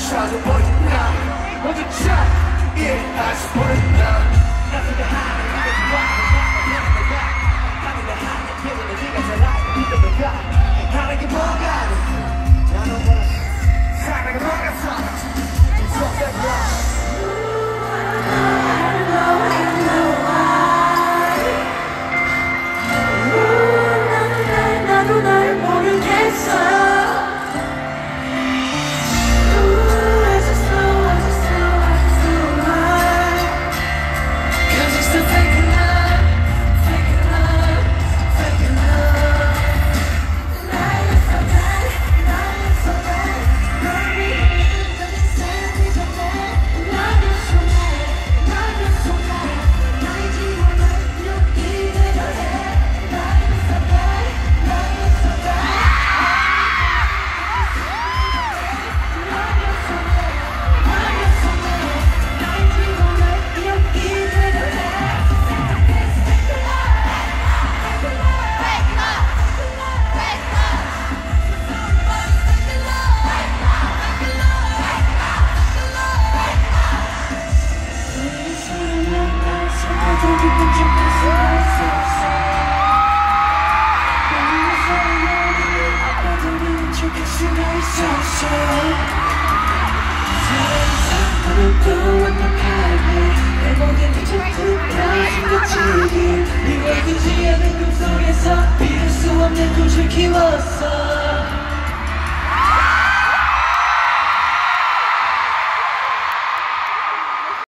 찾아버린다 먼저 차 이해하지 버린다 나한테 하는 이게 좋아 나한테 하는 기분은 네가 잘 알고 있다니까 하는 게 뭔가 나는 뭐라 사는 게 뭔가 나도 날 모르겠어 또 완벽하게 내 모든 게 전부 다 숨겨지길 이루어지지 않은 꿈속에서 이룰 수 없는 꿈을 키웠어